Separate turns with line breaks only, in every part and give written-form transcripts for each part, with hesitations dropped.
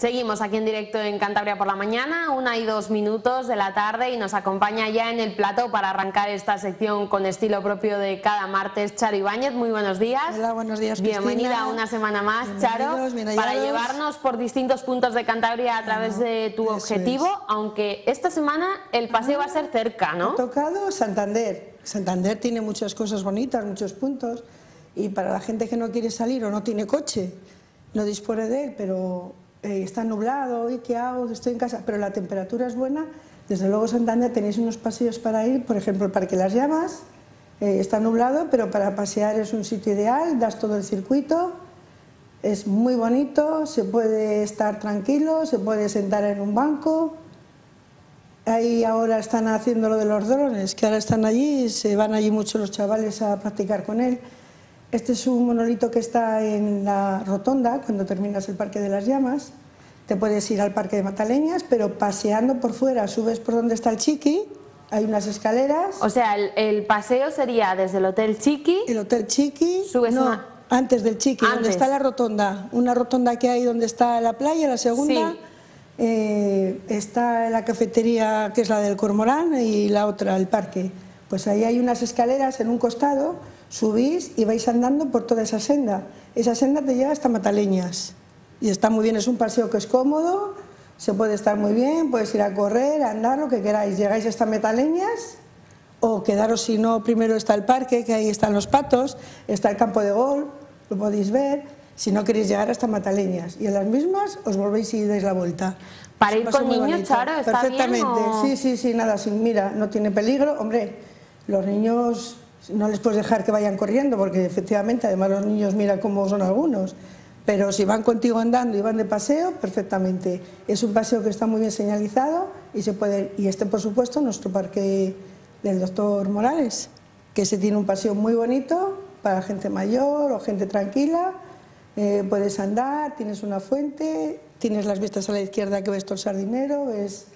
Seguimos aquí en directo en Cantabria por la mañana, 1:02 de la tarde, y nos acompaña ya en el plató para arrancar esta sección con estilo propio de cada martes, Charo Ibáñez. Muy buenos días.
Hola, buenos días,
Bienvenida
Cristina.
una semana más, Charo, para llevarnos por distintos puntos de Cantabria a través de tu objetivo, aunque esta semana el paseo va a ser cerca, ¿no?
Ha tocado Santander. Santander tiene muchas cosas bonitas, muchos puntos, y para la gente que no quiere salir o no tiene coche, no dispone de él, pero está nublado, ¿y qué hago? Estoy en casa, pero la temperatura es buena. Desde luego Santander tenéis unos paseos para ir, por ejemplo el Parque Las Llamas, está nublado, pero para pasear es un sitio ideal, das todo el circuito, es muy bonito, se puede estar tranquilo, se puede sentar en un banco. Ahí ahora están haciendo lo de los drones, que ahora están allí, se van allí mucho los chavales a practicar con él. Este es un monolito que está en la rotonda, cuando terminas el Parque de las Llamas. Te puedes ir al Parque de Mataleñas, pero paseando por fuera, subes por donde está el Chiqui, hay unas escaleras.
O sea, el paseo sería desde el Hotel Chiqui.
El Hotel Chiqui,
subes
antes del Chiqui, donde está la rotonda. Una rotonda que hay donde está la playa, la segunda. Sí. Está la cafetería, que es la del Cormorán, y la otra, el parque. Pues ahí hay unas escaleras en un costado, subís y vais andando por toda esa senda. Esa senda te lleva hasta Mataleñas y está muy bien, es un paseo que es cómodo, se puede estar muy bien, puedes ir a correr, a andar, lo que queráis. Llegáis hasta Mataleñas o quedaros, si no, primero está el parque, que ahí están los patos, está el campo de golf, lo podéis ver, si no queréis llegar hasta Mataleñas, y en las mismas os volvéis y dais la vuelta.
¿Para ir con niños, Charo, está
perfectamente
bien,
sí, sí, nada, mira, no tiene peligro. Hombre, los niños no les puedes dejar que vayan corriendo, porque efectivamente, además los niños, mira cómo son algunos, pero si van contigo andando y van de paseo, perfectamente. Es un paseo que está muy bien señalizado y se puede, y este, por supuesto, nuestro parque del Doctor Morales, que se tiene un paseo muy bonito para gente mayor o gente tranquila. Puedes andar, tienes una fuente, tienes las vistas a la izquierda que ves todo el Sardinero, ves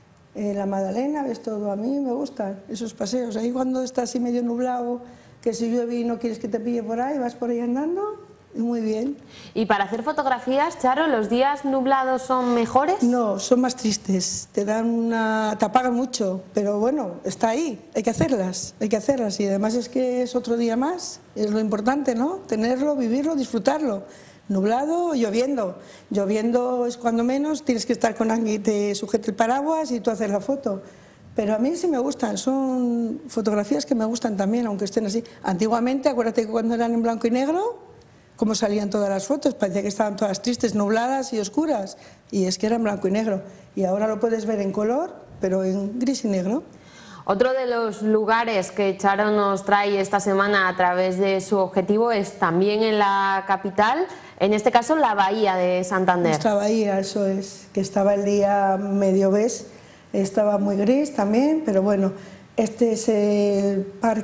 la Madalena, ves todo. A mí me gustan esos paseos. Ahí cuando está así medio nublado, que si llueve y no quieres que te pille por ahí, vas por ahí andando, y muy bien.
¿Y para hacer fotografías, Charo, los días nublados son mejores?
No, son más tristes, te apagan mucho, pero bueno, está ahí, hay que hacerlas, y además es que es otro día más, es lo importante, ¿no? Tenerlo, vivirlo, disfrutarlo. Nublado o lloviendo. Lloviendo es cuando menos, tienes que estar con alguien que te sujete el paraguas y tú haces la foto. Pero a mí sí me gustan, son fotografías que me gustan también, aunque estén así. Antiguamente, acuérdate que cuando eran en blanco y negro, cómo salían todas las fotos, parecía que estaban todas tristes, nubladas y oscuras, y es que eran blanco y negro. Y ahora lo puedes ver en color, pero en gris y negro.
Otro de los lugares que Charo nos trae esta semana a través de su objetivo es también en la capital, en este caso la Bahía de Santander.
Nuestra bahía, eso es, que estaba el día medio ves, estaba muy gris también, pero bueno, este es el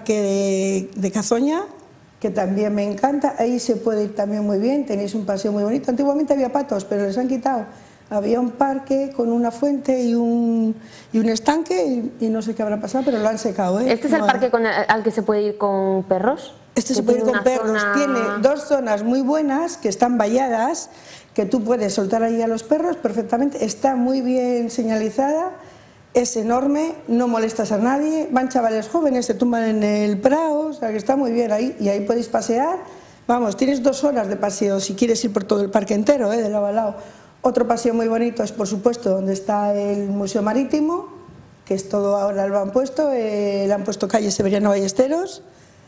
parque de Cazoña, que también me encanta, ahí se puede ir también muy bien, tenéis un paseo muy bonito. Antiguamente había patos, pero les han quitado. Había un parque con una fuente y un estanque y no sé qué habrá pasado, pero lo han secado.
¿Este es el parque al que se puede ir con perros?
Este se puede ir con perros. Tiene dos zonas muy buenas que están valladas, que tú puedes soltar ahí a los perros perfectamente. Está muy bien señalizada, es enorme, no molestas a nadie. Van chavales jóvenes, se tumban en el prado, o sea que está muy bien ahí. Y ahí podéis pasear. Vamos, tienes 2 horas de paseo si quieres ir por todo el parque entero, de lado a lado. Otro paseo muy bonito es, por supuesto, donde está el Museo Marítimo, que es todo ahora lo han puesto, le han puesto calle Severiano Ballesteros.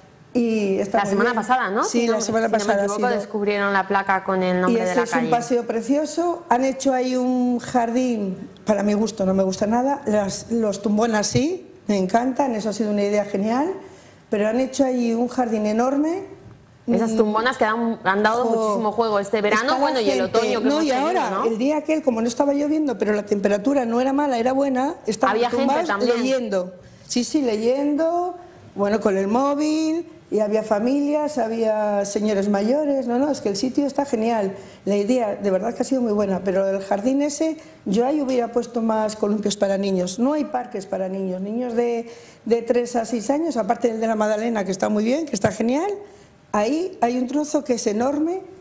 Y está
la semana pasada, ¿no?
Sí, la semana pasada.
Si no me equivoco, descubrieron la placa con el nombre de la calle.
Y ese es un paseo precioso. Han hecho ahí un jardín, para mi gusto, no me gusta nada. Los tumbonas sí, me encantan, eso ha sido una idea genial. Pero han hecho ahí un jardín enorme.
Esas tumbonas que han dado muchísimo juego este verano, bueno, y el otoño que hemos tenido,
ahora, ¿no? El día aquel, como no estaba lloviendo, pero la temperatura no era mala, era buena, estaban tumbados leyendo. Sí, sí, leyendo, bueno, con el móvil, y había familias, había señores mayores, no, es que el sitio está genial. La idea, de verdad que ha sido muy buena, pero el jardín ese, yo ahí hubiera puesto más columpios para niños. No hay parques para niños, niños de 3 a 6 años, aparte del de la Madalena, que está muy bien, que está genial. Ahí hay un trozo que es enorme,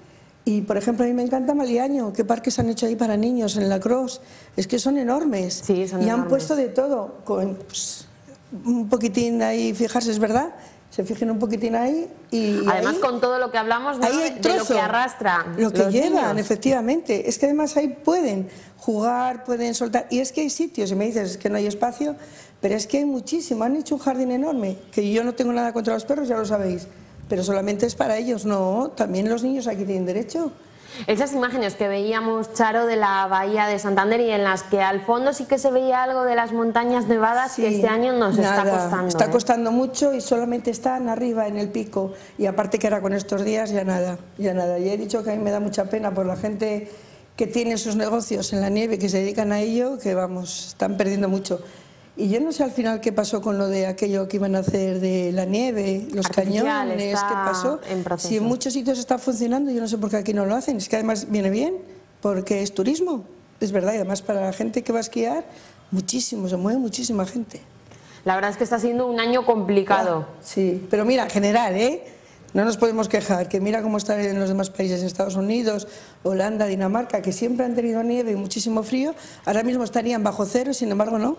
Y, por ejemplo, a mí me encanta Maliaño, qué parques han hecho ahí para niños en la Cross, es que son enormes.
Sí, son
y
enormes.
Han puesto de todo, con pues, un poquitín ahí, fijarse, es verdad, se fijen un poquitín ahí. Y
además
ahí,
con todo lo que hablamos, ¿no?
de
lo que arrastra
lo que
los
llevan,
niños.
efectivamente. Es que además ahí pueden jugar, pueden soltar, y es que hay sitios, y me dices que no hay espacio, pero es que hay muchísimo, han hecho un jardín enorme, que yo no tengo nada contra los perros, ya lo sabéis, pero solamente es para ellos, no, también los niños aquí tienen derecho.
Esas imágenes que veíamos, Charo, de la bahía de Santander y en las que al fondo sí que se veía algo de las montañas nevadas, sí, que este año nos está costando.
Está costando mucho y solamente están arriba en el pico, y aparte que ahora con estos días ya nada, ya nada. Y he dicho que a mí me da mucha pena por la gente que tiene sus negocios en la nieve, que se dedican a ello, que vamos, están perdiendo mucho. Y yo no sé al final qué pasó con lo de aquello que iban a hacer de la nieve, los cañones, qué pasó. Si en muchos sitios está funcionando, yo no sé por qué aquí no lo hacen. Es que además viene bien, porque es turismo, es verdad, y además para la gente que va a esquiar, muchísimo, se mueve muchísima gente.
La verdad es que está siendo un año complicado.
Sí, pero mira, en general, no nos podemos quejar, que mira cómo están en los demás países, Estados Unidos, Holanda, Dinamarca, que siempre han tenido nieve y muchísimo frío, ahora mismo estarían bajo cero, sin embargo no.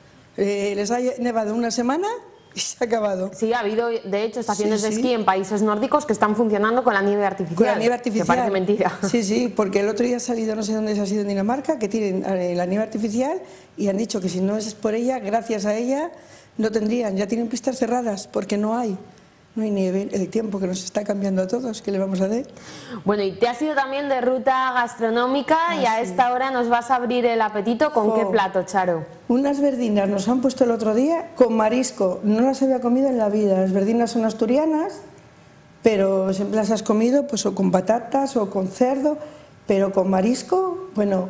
Les ha nevado una semana y se ha acabado.
Sí, ha habido de hecho estaciones de esquí en países nórdicos que están funcionando con la nieve artificial.
Con la nieve artificial.
Que parece mentira.
Sí, sí, porque el otro día ha salido, no sé dónde se ha sido en Dinamarca, que tienen la nieve artificial y han dicho que si no es por ella, gracias a ella, no tendrían, ya tienen pistas cerradas porque no hay nieve, el tiempo que nos está cambiando a todos, ¿qué le vamos a hacer?
Bueno, y te has ido también de ruta gastronómica y a esta hora nos vas a abrir el apetito. ¿Con qué plato, Charo?
Unas verdinas nos han puesto el otro día con marisco, no las había comido en la vida. Las verdinas son asturianas, pero siempre las has comido pues o con patatas o con cerdo, pero con marisco, bueno,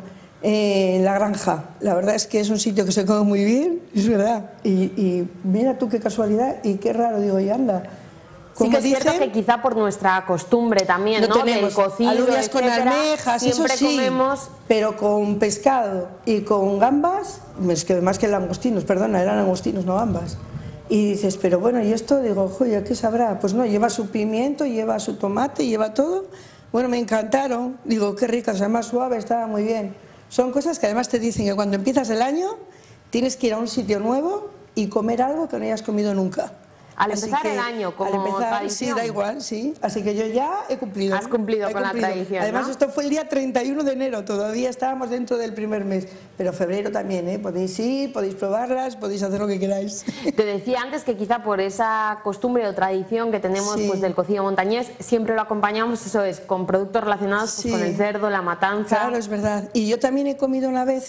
La Granja. La verdad es que es un sitio que se come muy bien, es verdad. Y mira tú qué casualidad y qué raro, digo, y anda.
Sí que es cierto que quizá por nuestra costumbre también, ¿no? Del cocido,
alubias con almejas,
siempre
eso sí,
comemos...
pero con pescado y con gambas, es que más que langostinos, perdona, eran langostinos, no gambas. Y dices, pero bueno, ¿y esto? Digo, joder, ¿qué sabrá? Pues no, lleva su pimiento, lleva su tomate, lleva todo. Bueno, me encantaron, digo, qué ricas, además suave, estaba muy bien. Son cosas que además te dicen que cuando empiezas el año tienes que ir a un sitio nuevo y comer algo que no hayas comido nunca.
Al empezar el año, como tradición.
Sí, da igual, sí. Así que yo ya he cumplido.
Has cumplido con la tradición,
Además,
¿no?
Esto fue el día 31 de enero, todavía estábamos dentro del primer mes. Pero febrero también, podéis ir, podéis probarlas, podéis hacer lo que queráis.
Te decía antes que quizá por esa costumbre o tradición que tenemos pues, del cocido montañés, siempre lo acompañamos, eso es, con productos relacionados pues, con el cerdo, la matanza.
Claro, es verdad. Y yo también he comido una vez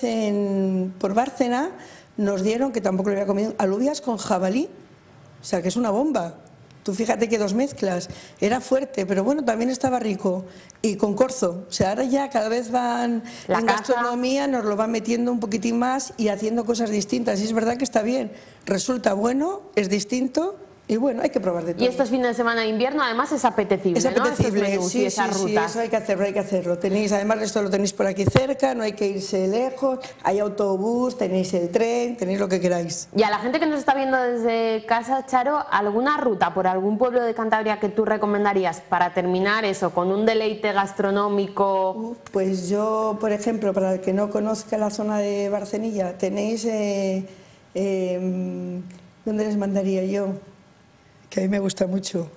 por Bárcena, nos dieron, que tampoco lo había comido, alubias con jabalí. O sea, que es una bomba. Tú fíjate que dos mezclas. Era fuerte, pero bueno, también estaba rico. Y con corzo. O sea, ahora ya cada vez van en gastronomía, nos lo van metiendo un poquitín más y haciendo cosas distintas. Y es verdad que está bien. Resulta bueno, es distinto. Y bueno, hay que probar de todo.
Y estos fines de semana de invierno además es apetecible,
es apetecible,
¿no? Menús
sí,
y esas rutas.
Sí, eso hay que hacerlo, hay que hacerlo. Tenéis, además esto lo tenéis por aquí cerca, no hay que irse lejos, hay autobús, tenéis el tren, tenéis lo que queráis.
Y a la gente que nos está viendo desde casa, Charo, ¿alguna ruta por algún pueblo de Cantabria que tú recomendarías para terminar eso, con un deleite gastronómico?
Pues yo, por ejemplo, para el que no conozca la zona de Barcenilla, tenéis, ¿dónde les mandaría yo? Que a mí me gusta mucho,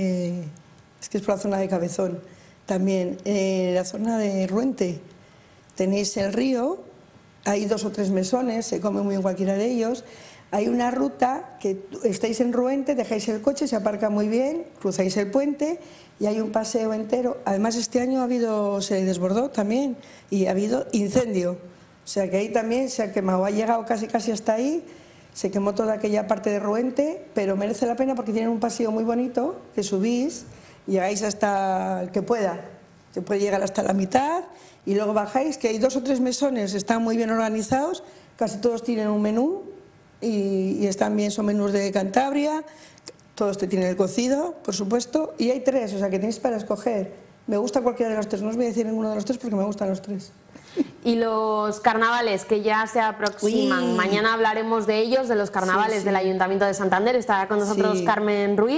es que es por la zona de Cabezón, también la zona de Ruente, tenéis el río, hay 2 o 3 mesones, se come muy bien cualquiera de ellos, hay una ruta que estáis en Ruente, dejáis el coche, se aparca muy bien, cruzáis el puente y hay un paseo entero, además este año se desbordó también y ha habido incendio, o sea que ahí también se ha quemado, ha llegado casi hasta ahí. Se quemó toda aquella parte de Ruente, pero merece la pena porque tienen un paseo muy bonito, que subís, llegáis hasta el que pueda, se puede llegar hasta la mitad y luego bajáis, que hay 2 o 3 mesones, están muy bien organizados, casi todos tienen un menú y están bien, son menús de Cantabria, todos te tienen el cocido, por supuesto, y hay 3, o sea que tenéis para escoger. Me gusta cualquiera de los 3, no os voy a decir ninguno de los 3 porque me gustan los 3.
Y los carnavales que ya se aproximan, mañana hablaremos de ellos, de los carnavales del Ayuntamiento de Santander, estará con nosotros Carmen Ruiz,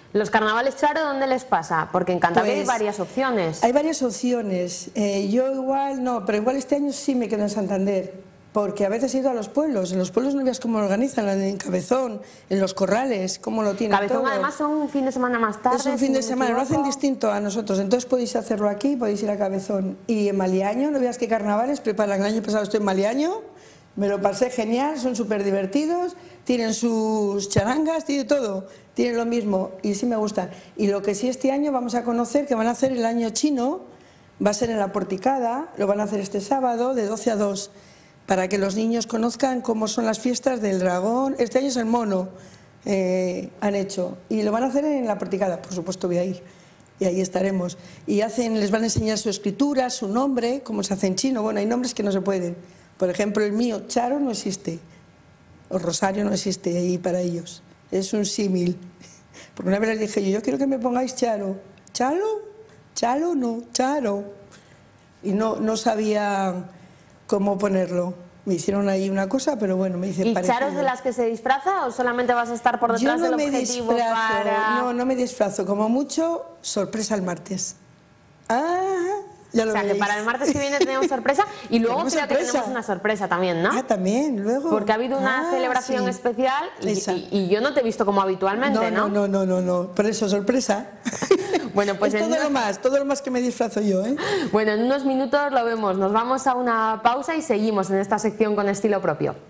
¿Los carnavales, Charo, dónde les pasa? Porque en Cantabria hay varias opciones.
Hay varias opciones. Yo igual no, pero igual este año sí me quedo en Santander, porque a veces he ido a los pueblos. En los pueblos no veas cómo lo organizan, en Cabezón, en los Corrales, cómo lo tienen
Cabezón
todo.
además son un fin de semana más tarde.
Es un fin de semana, lo hacen distinto a nosotros, entonces podéis hacerlo aquí, podéis ir a Cabezón. Y en Maliaño, no veas qué carnavales preparan. El año pasado estoy en Maliaño, me lo pasé genial, son súper divertidos, tienen sus charangas, tiene todo, tienen lo mismo y sí me gusta. Y lo que sí este año vamos a conocer, que van a hacer el año chino, va a ser en la Porticada, lo van a hacer este sábado de 12 a 2, para que los niños conozcan cómo son las fiestas del dragón. Este año es el mono, han hecho, y lo van a hacer en la Porticada, por supuesto voy a ir. Y ahí estaremos. Y les van a enseñar su escritura, su nombre, cómo se hace en chino. Bueno, hay nombres que no se pueden. Por ejemplo, el mío, Charo, no existe. O Rosario no existe ahí para ellos. Es un símil. Porque una vez les dije yo quiero que me pongáis Charo. ¿Chalo? ¿Chalo? No, Charo. Y no sabía cómo ponerlo. Me hicieron ahí una cosa, pero bueno, me dicen...
¿Y Charo es de las que se disfraza o solamente vas a estar por detrás del objetivo para...?
No me disfrazo. Como mucho, sorpresa el martes. Ya lo veréis.
Que para el martes que viene tenemos sorpresa y luego creo que tenemos una sorpresa también, ¿no?
También, luego.
Porque ha habido una celebración especial y yo no te he visto como habitualmente, ¿no?
No, por eso sorpresa.
Bueno, pues
es todo lo más que me disfrazo yo, ¿eh?
Bueno, en unos minutos lo vemos, nos vamos a una pausa y seguimos en esta sección con estilo propio.